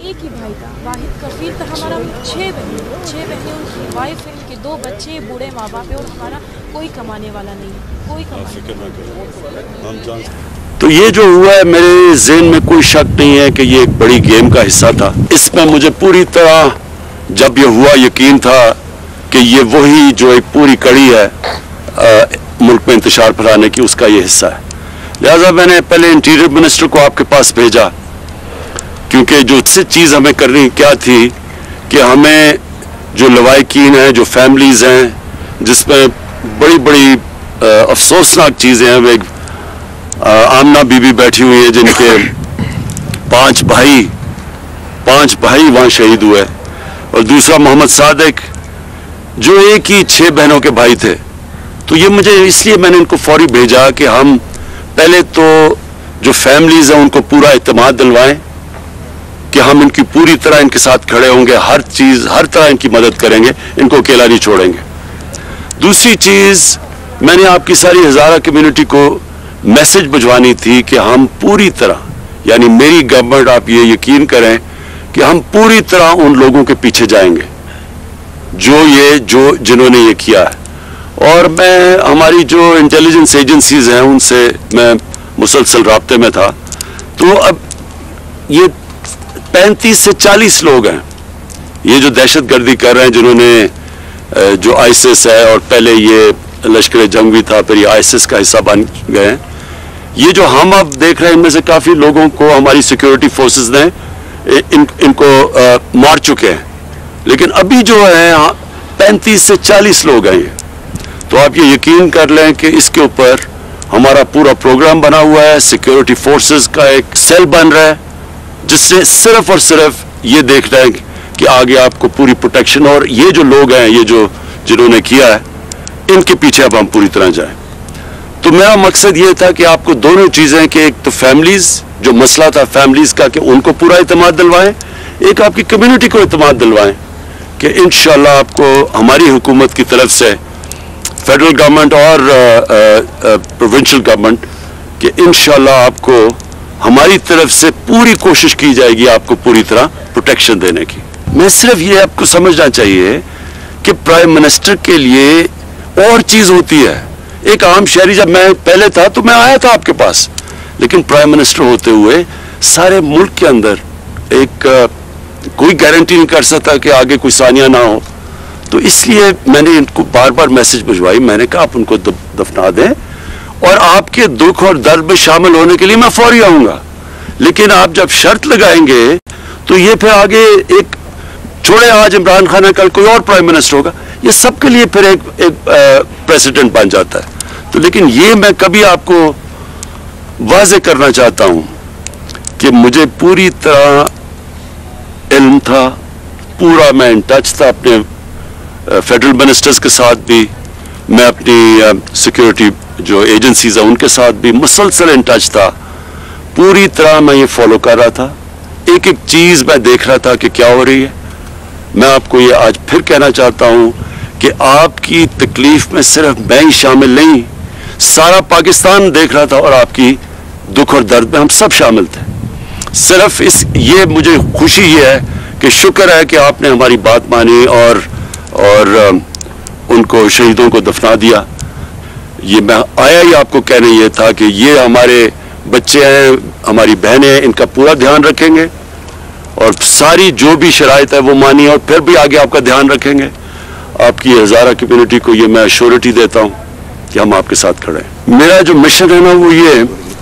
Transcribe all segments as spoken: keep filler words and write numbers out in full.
एक ही भाई था, वाहिद कफीर था हमारा। छः बहनें छः बहनें उनकी वाइफ है, उनके दो बच्चे, बूढ़े माँ बाप है, और हमारा कोई कमाने वाला नहीं है, कोई कमाने। तो ये जो हुआ है, मेरे ज़हन में कोई शक नहीं है कि ये एक बड़ी गेम का हिस्सा था। इसमें मुझे पूरी तरह जब ये हुआ यकीन था कि ये वही जो एक पूरी कड़ी है आ, मुल्क में इंतशार फैलाने की, उसका ये हिस्सा है। लिहाजा मैंने पहले इंटीरियर मिनिस्टर को आपके पास भेजा, क्योंकि जो चीज़ हमें करनी क्या थी कि हमें जो लवाहिकीन हैं, जो फैमिलीज़ हैं, जिसमें बड़ी बड़ी अफसोसनाक चीज़ें हैं। वे आमना बीबी बैठी हुई है जिनके पांच भाई पांच भाई वहाँ शहीद हुए, और दूसरा मोहम्मद सादिक जो एक ही छः बहनों के भाई थे। तो ये मुझे इसलिए मैंने इनको फौरी भेजा कि हम पहले तो जो फैमिलीज़ हैं उनको पूरा इत्मीनान दिलवाएं कि हम इनकी पूरी तरह इनके साथ खड़े होंगे, हर चीज़ हर तरह इनकी मदद करेंगे, इनको अकेला नहीं छोड़ेंगे। दूसरी चीज़, मैंने आपकी सारी हज़ारा कम्युनिटी को मैसेज भिजवानी थी कि हम पूरी तरह, यानी मेरी गवर्नमेंट, आप ये यकीन करें कि हम पूरी तरह उन लोगों के पीछे जाएंगे जो ये जो जिन्होंने ये किया है। और मैं हमारी जो इंटेलिजेंस एजेंसीज हैं उनसे मैं मुसलसल राब्ते में था। तो अब ये पैंतीस से चालीस लोग हैं ये जो दहशतगर्दी कर रहे हैं, जिन्होंने जो आईसिस है, और पहले ये लश्कर जंग भी था, फिर ये आईसिस का हिस्सा बन गए हैं। ये जो हम अब देख रहे हैं, इनमें से काफ़ी लोगों को हमारी सिक्योरिटी फोर्सेस ने इन, इनको आ, मार चुके हैं, लेकिन अभी जो है पैंतीस से चालीस लोग हैं ये। तो आप ये यकीन कर लें कि इसके ऊपर हमारा पूरा प्रोग्राम बना हुआ है। सिक्योरिटी फोर्सेस का एक सेल बन रहा है जिससे सिर्फ और सिर्फ ये देख रहे हैं कि आगे आपको पूरी प्रोटेक्शन, और ये जो लोग हैं, ये जो जिन्होंने किया है, इनके पीछे अब हम पूरी तरह जाएं। तो मेरा मकसद ये था कि आपको दोनों चीज़ें, कि एक तो फैमिलीज़, जो मसला था फैमिलीज़ का, कि उनको पूरा इत्मीनान दिलवाएं, एक आपकी कम्युनिटी को इत्मीनान दिलवाएं कि इंशाल्लाह आपको हमारी हुकूमत की तरफ से, फेडरल गवर्नमेंट और प्रोविंशियल गवर्नमेंट, कि इंशाल्लाह आपको हमारी तरफ से पूरी कोशिश की जाएगी आपको पूरी तरह प्रोटेक्शन देने की। मैं सिर्फ ये आपको समझना चाहिए कि प्राइम मिनिस्टर के लिए और चीज़ होती है। एक आम शहरी, जब मैं पहले था तो मैं आया था आपके पास, लेकिन प्राइम मिनिस्टर होते हुए सारे मुल्क के अंदर एक कोई गारंटी नहीं कर सकता कि आगे कोई सानिया ना हो। तो इसलिए मैंने इनको बार बार मैसेज भिजवाई, मैंने कहा आप उनको दफना दें, और आपके दुख और दर्द में शामिल होने के लिए मैं फौरी आऊँगा, लेकिन आप जब शर्त लगाएंगे तो ये फिर आगे एक छोड़े, आज इमरान खान है, कल कोई और प्राइम मिनिस्टर होगा, ये सबके लिए फिर एक, एक प्रेसिडेंट बन जाता है। तो लेकिन ये मैं कभी आपको वाज़ेह करना चाहता हूँ कि मुझे पूरी तरह इल्म था, पूरा मैं इन टच था अपने फेडरल मिनिस्टर्स के साथ भी, मैं अपनी सिक्योरिटी जो एजेंसीज हैं उनके साथ भी मुसलसल इन टच था। पूरी तरह मैं ये फॉलो कर रहा था, एक एक चीज़ मैं देख रहा था कि क्या हो रही है। मैं आपको ये आज फिर कहना चाहता हूँ कि आपकी तकलीफ में सिर्फ मैं ही शामिल नहीं, सारा पाकिस्तान देख रहा था, और आपकी दुख और दर्द में हम सब शामिल थे। सिर्फ इस ये मुझे खुशी ये है कि शुक्र है कि आपने हमारी बात मानी और और उनको, शहीदों को दफना दिया। ये मैं आया ही आपको कहने ये था कि ये हमारे बच्चे हैं, हमारी बहनें हैं, इनका पूरा ध्यान रखेंगे, और सारी जो भी शराइत है वो मानी, और फिर भी आगे आपका ध्यान रखेंगे। आपकी हज़ारा कम्युनिटी को ये मैं अश्योरिटी देता हूँ कि हम आपके साथ खड़े हैं। मेरा जो मिशन है ना वो ये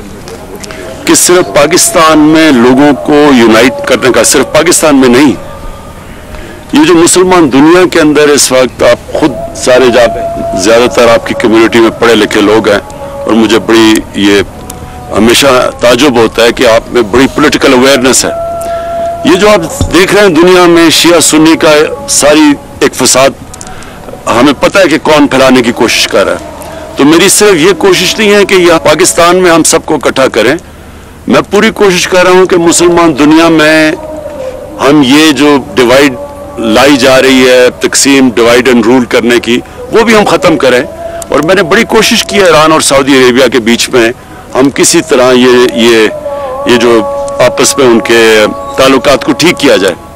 कि सिर्फ पाकिस्तान में लोगों को यूनाइट करने का, सिर्फ पाकिस्तान में नहीं, ये जो मुसलमान दुनिया के अंदर इस वक्त, आप खुद सारे जब ज़्यादातर आपकी कम्युनिटी में पढ़े लिखे लोग हैं, और मुझे बड़ी ये हमेशा ताजुब होता है कि आप में बड़ी पॉलिटिकल अवेयरनेस है। ये जो आप देख रहे हैं दुनिया में शिया सुन्नी का सारी एक फसाद, हमें पता है कि कौन फैलाने की कोशिश कर रहा है। तो मेरी सिर्फ ये कोशिश नहीं है कि यह पाकिस्तान में हम सबको इकट्ठा करें, मैं पूरी कोशिश कर रहा हूँ कि मुसलमान दुनिया में हम ये जो डिवाइड लाई जा रही है, तकसीम, डिवाइड एंड रूल करने की, वो भी हम ख़त्म करें। और मैंने बड़ी कोशिश की है ईरान और सऊदी अरेबिया के बीच में हम किसी तरह ये ये ये जो आपस में उनके ताल्लुकात को ठीक किया जाए।